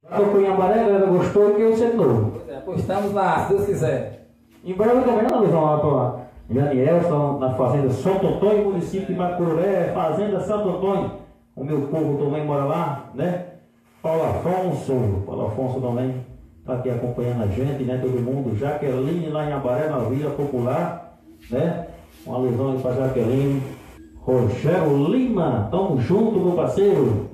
Tocou em Ambaré, a galera gostou e que eu ser novo. Pois é, pois estamos lá, se Deus quiser. Em breve também, né, Luizão, lá para Janiel, na fazenda Santo Antônio, município de Macuré, fazenda Santo Antônio. O meu povo também mora lá, né? Paulo Afonso também está aqui acompanhando a gente, né? Todo mundo. Jaqueline lá em Ambaré, na Vila Popular, né? Um alusão aí para Jaqueline. Rogério Lima, tamo junto, meu parceiro.